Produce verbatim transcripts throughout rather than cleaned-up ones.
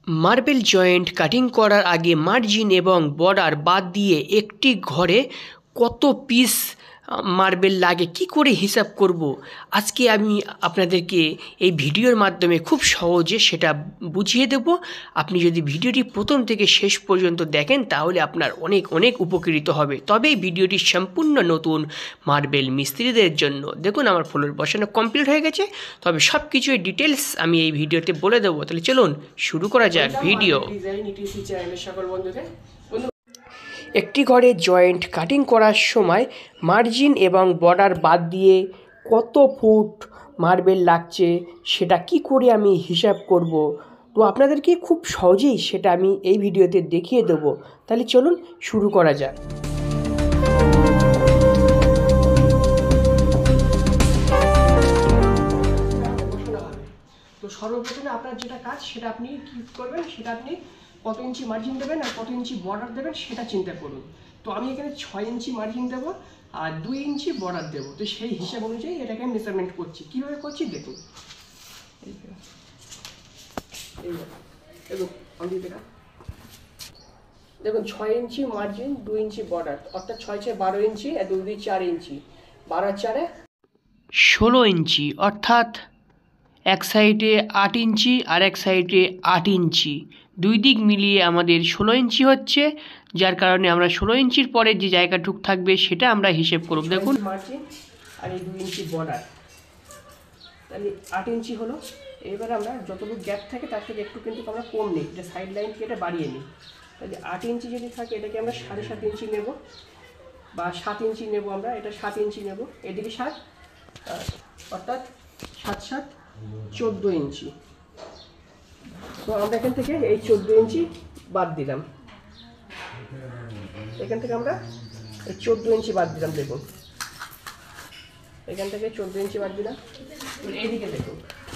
Marble joint cutting করার আগে margin এবং বর্ডার বাদ দিয়ে একটি ঘরে কত পিস মার্বেল লাগে কি করে হিসাব করব, আজকে আমি আপনাদেরকে এই ভিডিওর মাধ্যমে খুব সহজে সেটা বুঝিয়ে দেব। আপনি যদি ভিডিওটি প্রথম থেকে শেষ পর্যন্ত দেখেন তাহলে আপনার অনেক অনেক উপকৃত হবে। তবে এই ভিডিওটি সম্পূর্ণ নতুন মার্বেল মিস্ত্রিদের জন্য। দেখুন আমার ফ্লোর বসানো কমপ্লিট হয়ে গেছে, তবে সব কিছুই ডিটেলস আমি এই ভিডিওতে বলে দেবো। তাহলে চলুন শুরু করা যাক ভিডিও। সকল বন্ধুকে একটি ঘরে জয়েন্ট কাটিং করার সময় মার্জিন এবং বর্ডার বাদ দিয়ে কত ফুট মার্বেল লাগছে সেটা কি করে আমি হিসাব করব, তো আপনাদেরকে খুব সহজেই সেটা আমি এই ভিডিওতে দেখিয়ে দেব। তাহলে চলুন শুরু করা যাক। তো সর্বপ্রথমে আপনার যেটা কাজ সেটা আপনি কি করবেন, সেটা আপনি কত ইঞ্চি মার্জিন দেবেন আর কত ইঞ্চি বর্ডার দেবেন সেটা চিন্তা করুন। তো আমি এখানে ছয় ইঞ্চি মার্জিন দেবো আর দুই ইঞ্চি বর্ডার দেবো। তো সেই হিসাব অনুযায়ী এটাকে মেজারমেন্ট করছি। কীভাবে করছি দেখুন। দেখুন ছয় ইঞ্চি মার্জিন, দুই ইঞ্চি বর্ডার, অর্থাৎ ছয় ছয় বারো ইঞ্চি আর দুই দুই চার ইঞ্চি, বারো চারে ষোলো ইঞ্চি, অর্থাৎ এক সাইডে আট ইঞ্চি আর এক সাইডে আট ইঞ্চি, দুই দিক মিলিয়ে আমাদের ষোলো ইঞ্চি হচ্ছে। যার কারণে আমরা ষোলো ইঞ্চির পরে যে জায়গাটুক থাকবে সেটা আমরা হিসেব করব। দেখুন মার্জিন আর এই দুই ইঞ্চি বর্ডার, তাহলে আট ইঞ্চি হলো। এবার আমরা যতটুকু গ্যাপ থাকে তার থেকে একটু কিন্তু আমরা কম নিই, যে সাইড লাইন থেকে এটা বাড়িয়ে নিই। তাহলে আট ইঞ্চি যদি থাকে এটাকে আমরা সাড়ে সাত ইঞ্চি নেব বা সাত ইঞ্চি নেব, আমরা এটা সাত ইঞ্চি নেব, এদিকে সাত, অর্থাৎ সাত সাত চোদ্দো ইঞ্চি। তো আমরা এখান থেকে এই চোদ্দো ইঞ্চি বাদ দিলাম, এখান থেকে আমরা এই চোদ্দো ইঞ্চি বাদ দিলাম। দেখুন এখান থেকে চোদ্দো ইঞ্চি বাদ দিলাম। এদিকে দেখুন,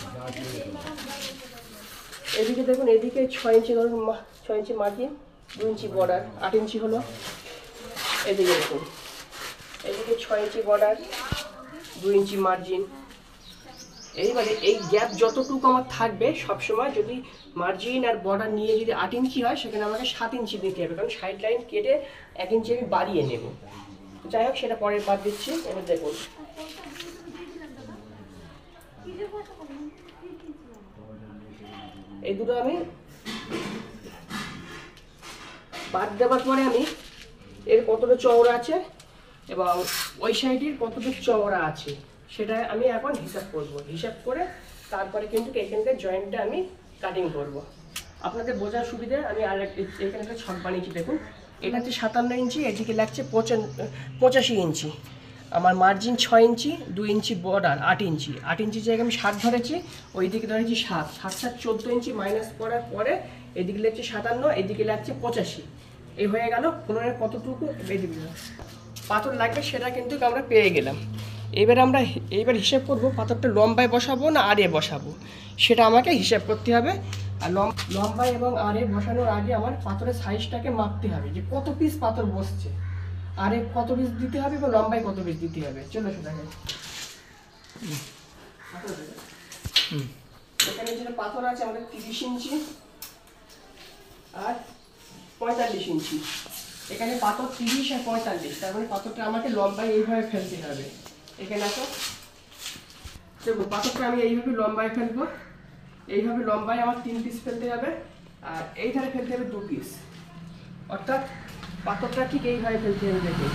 এদিকে দেখুন, এদিকে ছয় ইঞ্চি ধরুন, ছয় ইঞ্চি মার্জিন, দু ইঞ্চি বর্ডার, আট ইঞ্চি হলো। এদিকে দেখুন, এদিকে ছয় ইঞ্চি বর্ডার, দু ইঞ্চি মার্জিন। এইবারে এই গ্যাপ যতটুকু আমার থাকবে সবসময়, যদি মার্জিন আর বর্ডার নিয়ে যদি আট ইঞ্চি হয় সেখানে আমাকে সাত ইঞ্চি দিতে হবে, কারণ সাইড লাইন কেটে এক ইঞ্চি আমি বাড়িয়ে নেব। যাই হোক সেটা পরের বাদ দিচ্ছি। এবার দেখুন এই দুটো আমি বাদ দেওয়ার পরে আমি এর কতটা চওড়া আছে এবং ওই সাইডের কতটা চওড়া আছে সেটা আমি এখন হিসাব করব। হিসাব করে তারপরে কিন্তু এখানকার জয়েন্টটা আমি কাটিং করব। আপনাদের বোঝার সুবিধে আমি আর এখানে একটা ছক বানিয়েছি। দেখুন এটা হচ্ছে সাতান্ন ইঞ্চি, এদিকে লাগছে পঁচাশি ইঞ্চি। আমার মার্জিন ছয় ইঞ্চি, দুই ইঞ্চি বর্ডার, আট ইঞ্চি, আট ইঞ্চি জায়গায় আমি সাত ধরেছি, ওই দিকে ধরেছি সাত, সাত সাত চোদ্দো ইঞ্চি মাইনাস করার পরে এদিকে লাগছে সাতান্ন, এদিকে লাগছে পঁচাশি। এই হয়ে গেল পুনরায় কতটুকু এদিকে পাথর লাগবে সেটা কিন্তু আমরা পেয়ে গেলাম। এবার আমরা এইবার হিসাব করব পাথরটা লম্বায় বসাবো না আরে বসাবো, সেটা আমাকে হিসাব করতে হবে। আর লম্বায় এবং আরে বসানোর আগে আমার পাথরের সাইজটাকে মাপতে হবে, যে কত পিস পাথর বসছে, আরে কত পিস দিতে হবে বা লম্বায় কত পিস দিতে হবে। চলো সেটাকে এখানে যেটা পাথর আছে আমাদের তিরিশ ইঞ্চি আর পঁয়তাল্লিশ ইঞ্চি। এখানে পাথর তিরিশ আর পঁয়তাল্লিশ, তার মানে পাথরটা আমাকে লম্বায় এইভাবে ফেলতে হবে। এখানে আসো, দেখুন পাথরটা আমি এইভাবে লম্বায় ফেলবো, এইভাবে লম্বায় আমার তিন পিস ফেলতে হবে আর এই ধারে ফেলতে হবে দু পিস, অর্থাৎ পাথরটা ঠিক এইভাবে ফেলতে হবে। দেখুন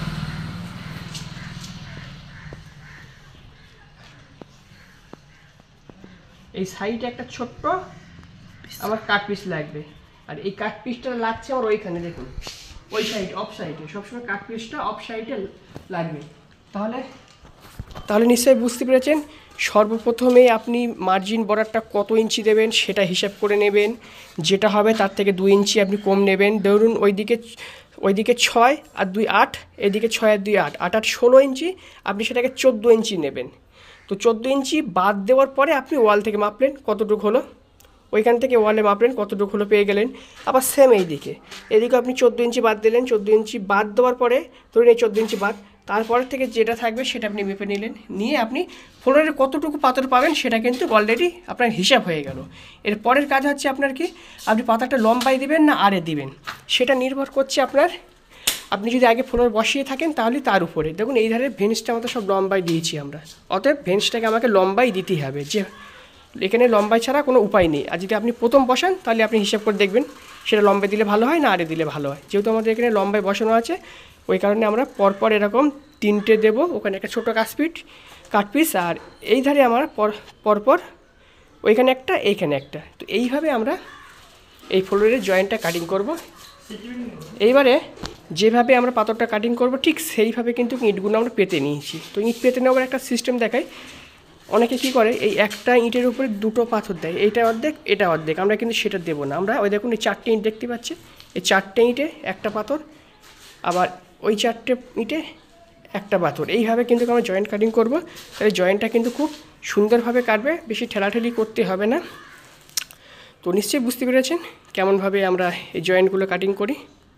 এই সাইডে একটা ছোট্ট আমার কাট পিস লাগবে, আর এই কাট পিসটা লাগছে আমার ওইখানে। দেখুন ওই সাইড অফ সাইডে সবসময় কাট পিসটা অফ সাইডে লাগবে। তাহলে তাহলে নিশ্চয়ই বুঝতে পেরেছেন। সর্বপ্রথমে আপনি মার্জিন বর্ডারটা কত ইঞ্চি দেবেন সেটা হিসাব করে নেবেন, যেটা হবে তার থেকে দুই ইঞ্চি আপনি কম নেবেন। ধরুন ওইদিকে ওইদিকে ছয় আর দুই আট, এদিকে ছয় আর দুই আট, আট আট ষোলো ইঞ্চি, আপনি সেটাকে চোদ্দো ইঞ্চি নেবেন। তো চোদ্দো ইঞ্চি বাদ দেওয়ার পরে আপনি ওয়াল থেকে মাপলেন কতটুকু হলো, ওইখান থেকে ওয়ালে মাপলেন কতটুকু হলো পেয়ে গেলেন। আবার সেম এইদিকে, এদিকে আপনি চোদ্দো ইঞ্চি বাদ দিলেন, চোদ্দো ইঞ্চি বাদ দেওয়ার পরে ধরুন এই চোদ্দো ইঞ্চি বাদ, তারপরে থেকে যেটা থাকবে সেটা আপনি মেপে নিলেন, নিয়ে আপনি ফ্লোরের কতটুকু পাথর পাবেন সেটা কিন্তু অলরেডি আপনার হিসাব হয়ে গেল। এর পরের কাজ হচ্ছে আপনার কি, আপনি পাতাটা লম্বাই দিবেন না আরে দিবেন, সেটা নির্ভর করছে আপনার, আপনি যদি আগে ফ্লোর বসিয়ে থাকেন তাহলে তার উপরে দেখুন এই ধারে ভেন্সটা আমাদের সব লম্বাই দিয়েছি আমরা, অতএব ভেন্সটাকে আমাকে লম্বাই দিতেই হবে, যে এখানে লম্বাই ছাড়া কোনো উপায় নেই। আর যদি আপনি প্রথম বসান তাহলে আপনি হিসাব করে দেখবেন সেটা লম্বাই দিলে ভালো হয় না আরে দিলে ভালো হয়। যেহেতু আমাদের এখানে লম্বাই বসানো আছে ওই কারণে আমরা পরপর এরকম তিনটে দেবো, ওখানে একটা ছোটো কাঠপিট কাঠপিস আর এই ধারে আমরা পর পরপর ওইখানে একটা এইখানে একটা, তো এইভাবে আমরা এই ফ্লোরের জয়েন্টটা কাটিং করব। এইবারে যেভাবে আমরা পাথরটা কাটিং করব ঠিক সেইভাবে কিন্তু ইঁটগুলো আমরা পেতে নিয়েছি। তো ইঁট পেতে নেওয়ার একটা সিস্টেম দেখাই, অনেকে কী করে এই একটা ইঁটের উপরে দুটো পাথর দেয়, এইটা অর্ধেক এটা অর্ধেক, আমরা কিন্তু সেটা দেবো না। আমরা ওই দেখুন এই চারটে ইঁট দেখতে পাচ্ছি, এই চারটে ইঁটে একটা পাথর, আবার ওই চারটে ইঁটে একটা পাথর, এইভাবে কিন্তু আমরা জয়েন্ট কাটিং করব। তাহলে জয়েন্টটা কিন্তু খুব সুন্দরভাবে কাটবে, বেশি ঠেলাঠেলি করতে হবে না। তো নিশ্চয়ই বুঝতে পেরেছেন কেমনভাবে আমরা এই জয়েন্টগুলো কাটিং করি।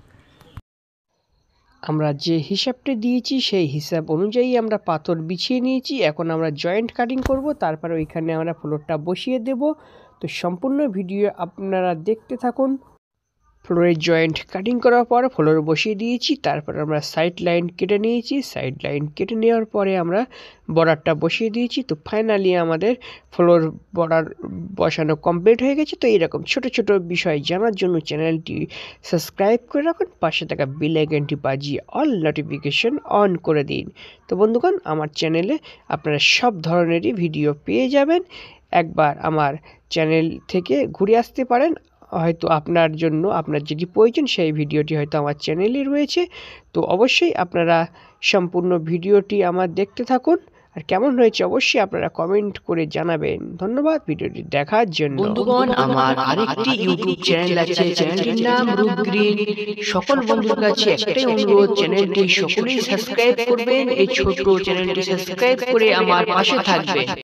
আমরা যে হিসাবটা দিয়েছি সেই হিসাব অনুযায়ী আমরা পাথর বিছিয়ে নিয়েছি, এখন আমরা জয়েন্ট কাটিং করব, তারপরে ওইখানে আমরা ফ্লোরটা বসিয়ে দেব। তো সম্পূর্ণ ভিডিও আপনারা দেখতে থাকুন। ফ্লোরের জয়েন্ট কাটিং করার পর ফ্লোর বসিয়ে দিয়েছি, তারপর আমরা সাইড লাইন কেটে নিয়েছি, সাইড লাইন কেটে নেওয়ার পরে আমরা বর্ডারটা বসিয়ে দিয়েছি। তো ফাইনালি আমাদের ফ্লোর বর্ডার বসানো কমপ্লিট হয়ে গেছে। তো এইরকম ছোট ছোট বিষয় জানার জন্য চ্যানেলটি সাবস্ক্রাইব করে রাখুন, পাশে থাকা বেল আইকনটি বাজিয়ে অল নোটিফিকেশন অন করে দিন। তো বন্ধুগণ, আমার চ্যানেলে আপনারা সব ধরনেরই ভিডিও পেয়ে যাবেন, একবার আমার চ্যানেল থেকে ঘুরে আসতে পারেন। হয়তো আপনার জন্য আপনার যেটি প্রয়োজন সেই ভিডিওটি হয়তো আমার চ্যানেলে রয়েছে। তো অবশ্যই আপনারা সম্পূর্ণ ভিডিওটি আমার দেখতে থাকুন, আর কেমন হয়েছে অবশ্যই আপনারা কমেন্ট করে জানাবেন। ধন্যবাদ ভিডিওটি দেখার জন্য। বন্ধুগণ, আমার আরেকটি ইউটিউব চ্যানেল আছে, চ্যানেলটির নাম রূপ গ্রিন। সকল বন্ধুর কাছে একটাই অনুরোধ, চ্যানেলটি সকলেই সাবস্ক্রাইব করবেন, এই ছোট চ্যানেলটি সাবস্ক্রাইব করে আমার পাশে থাকবেন।